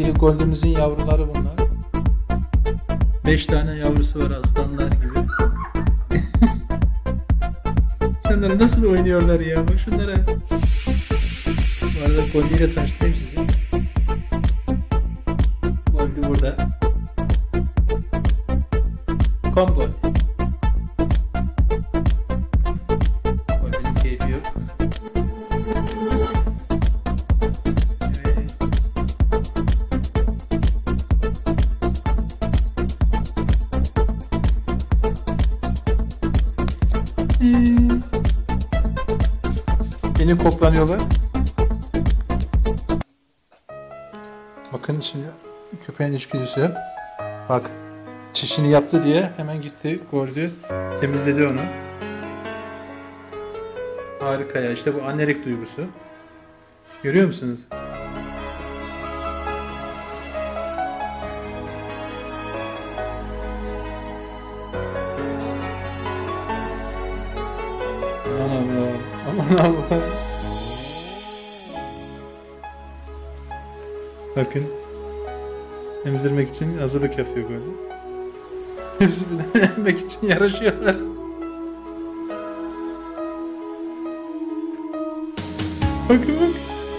Sevgili Golden'imizin yavruları bunlar. 5 tane yavrusu var aslanlar gibi. Şunlar nasıl oynuyorlar ya? Bak şunlara. Bu arada Goldie ile tanıştırayım sizi. Goldie burada. Come Goldie. Goldie'nin keyfi yok. Beni koklanıyorlar. Bakın şimdi köpeğin içgüdüsü. Bak çişini yaptı diye hemen gitti Goldie temizledi onu. Harika ya, işte bu annelik duygusu. Görüyor musunuz? Aman Allah'ım, aman Allah'ım. Bakın. Emzirmek için hazırlık yapıyor böyle. Hepsi birden emmek için yarışıyorlar. Bakın bak.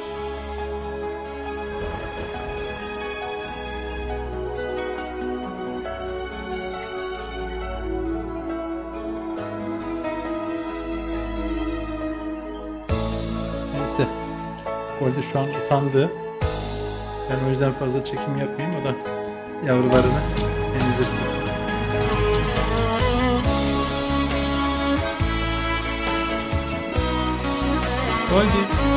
Neyse. Orada şu an utandı. Ben o yüzden fazla çekim yapmayayım, o da yavrularını emzirsin. Goldie.